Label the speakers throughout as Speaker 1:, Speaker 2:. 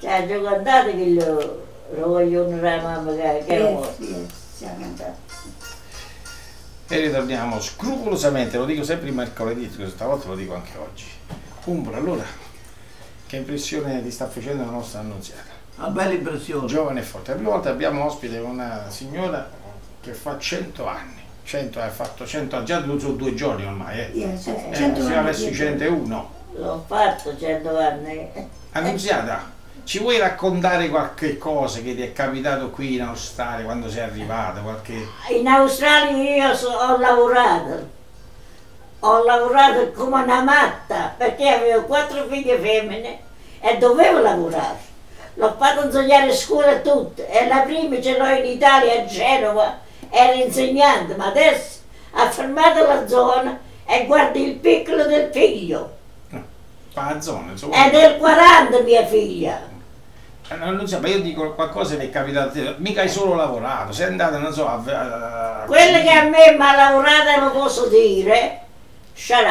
Speaker 1: già cantato che lo voglio onorare la mamma che era morta.
Speaker 2: Sì, ha cantato.
Speaker 3: E ritorniamo scrupolosamente, lo dico sempre il mercoledì, stavolta lo dico anche oggi. Umbra, allora, che impressione ti sta facendo la nostra Annunziata?
Speaker 4: Una bella impressione.
Speaker 3: Giovane e forte. La prima volta abbiamo ospite una signora che fa 100 anni. 100, ha fatto 100 anni, già sono 2 giorni ormai. Siamo verso i 101.
Speaker 1: L'ho fatto 100 anni.
Speaker 3: Annunziata, ci vuoi raccontare qualche cosa che ti è capitato qui in Australia quando sei arrivata?
Speaker 1: In Australia io ho lavorato come una matta perché avevo 4 figlie femmine e dovevo lavorare. L'ho fatto insegnare a scuola tutte e la prima ce l'ho in Italia, a Genova, era insegnante, ma adesso ha fermato la zona e guardi il piccolo del figlio.
Speaker 3: La zona, insomma.
Speaker 1: È del 40 mia figlia.
Speaker 3: Non so, ma io dico qualcosa che è capitato a te, mica hai solo lavorato, sei andata, non so,
Speaker 1: Quello che a me mi ha lavorato lo posso dire, shut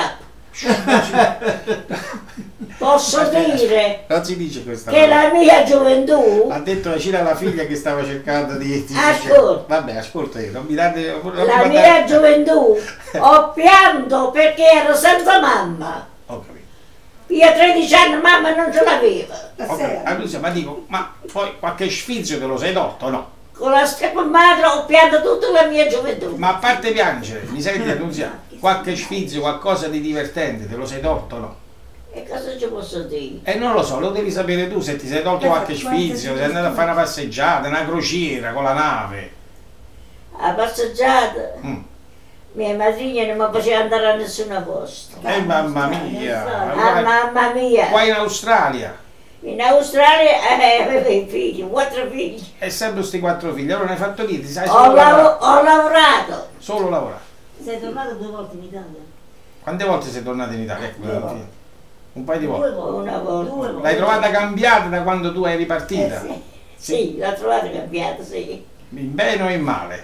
Speaker 1: up. Posso dire
Speaker 3: non si dice questa
Speaker 1: che la mia gioventù,
Speaker 3: ha detto la Cina alla figlia che stava cercando di
Speaker 1: ascolta,
Speaker 3: vabbè, ascolta io, non mi date
Speaker 1: la mia gioventù ho pianto perché ero senza mamma.
Speaker 3: Ho capito.
Speaker 1: Io a 13 anni mamma non ce l'aveva.
Speaker 3: Allora, ma dico, ma poi qualche sfizio te lo sei tolto o no?
Speaker 1: Con la stessa madre ho pianto tutta la mia gioventù.
Speaker 3: Ma a parte piangere, mi senti Annunziata? Qualche sfizio, qualcosa di divertente te lo sei tolto o no?
Speaker 1: E cosa ci posso dire?
Speaker 3: E non lo so, lo devi sapere tu se ti sei tolto qualche sfizio, sei andato a fare una passeggiata, una crociera con la nave.
Speaker 1: A passeggiata, mia madrigna non mi faceva andare a nessun posto.
Speaker 3: Mamma mia!
Speaker 1: Ah, mamma mia!
Speaker 3: Qua in Australia?
Speaker 1: In Australia avevo i figli, 4 figli.
Speaker 3: E sempre questi 4 figli, allora non hai fatto niente, sai
Speaker 1: Ho lavorato.
Speaker 3: Solo lavorato.
Speaker 2: Sei tornato 2 volte in Italia?
Speaker 3: Quante volte sei tornato in Italia? Un paio di volte.
Speaker 1: Una volta.
Speaker 3: L'hai trovata cambiata da quando tu eri partita?
Speaker 1: Sì, l'ho trovata cambiata, sì.
Speaker 3: In bene o in male?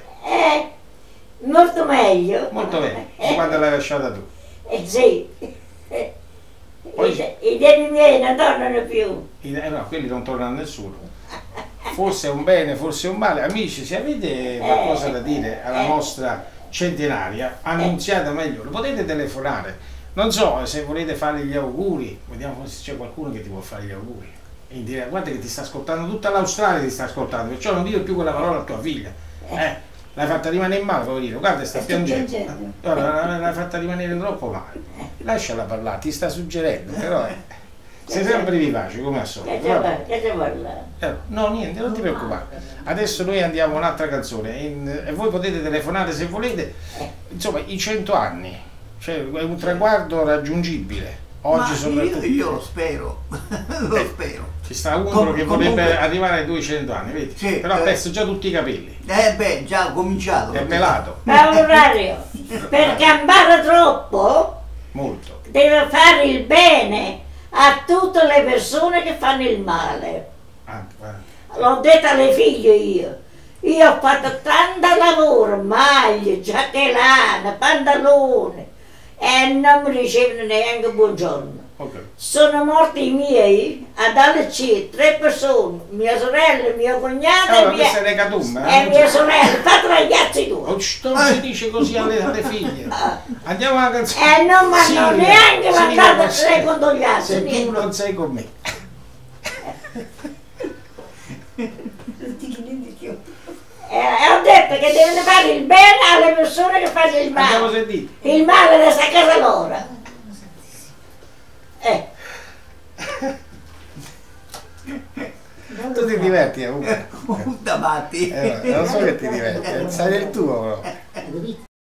Speaker 1: Molto meglio.
Speaker 3: Molto bene, di quando l'hai lasciata tu.
Speaker 1: Sì.
Speaker 3: Poi,
Speaker 1: I denti miei non tornano più.
Speaker 3: No, quelli non tornano a nessuno. Forse è un bene, forse è un male. Amici, se avete qualcosa da dire alla nostra centenaria, Annunziata Maiolo, potete telefonare. Non so se volete fare gli auguri, vediamo se c'è qualcuno che ti può fare gli auguri. E dire, guarda che ti sta ascoltando, tutta l'Australia ti sta ascoltando, perciò non dire più quella parola a tua figlia. L'hai fatta rimanere male, poverino, guarda, sta piangendo. L'hai fatta rimanere troppo male. Lasciala parlare, ti sta suggerendo, però sei sempre vivace come al solito.
Speaker 1: Che ci vuole?
Speaker 3: No, niente, non ti preoccupare. Adesso noi andiamo a un'altra canzone e voi potete telefonare se volete. Insomma, i 100 anni, cioè è un traguardo raggiungibile. Oggi soprattutto.
Speaker 4: Io lo spero, lo spero.
Speaker 3: Ci sta uno che vorrebbe arrivare ai 200 anni, vedi?
Speaker 4: Sì,
Speaker 3: però ha perso già tutti i capelli.
Speaker 4: Beh, già ha cominciato.
Speaker 3: È pelato.
Speaker 1: Paolo Mario, per campare troppo
Speaker 3: Molto.
Speaker 1: deve fare il bene a tutte le persone che fanno il male. L'ho detto alle figlie io. Io ho fatto tanto lavoro, maglie, giacchellane, pantaloni e non mi ricevono neanche buongiorno.
Speaker 3: Okay.
Speaker 1: Sono morti i miei ad Alci, 3 persone, mia sorella, mio cognato
Speaker 3: Allora, questa è Recatum,
Speaker 1: e mia sorella, fate ragazzi tu.
Speaker 3: Non si dice così alle figlie. Andiamo alla canzone.
Speaker 1: E non mi hanno neanche mandato le condoglianze.
Speaker 3: Se tu non sei con me.
Speaker 1: Ho detto che devono fare il bene alle persone che fanno il male.
Speaker 3: Andiamo sentito.
Speaker 1: Il male resta a casa loro.
Speaker 3: Tu ti diverti,
Speaker 4: Davanti.
Speaker 3: non so che ti diverti, sai del tuo.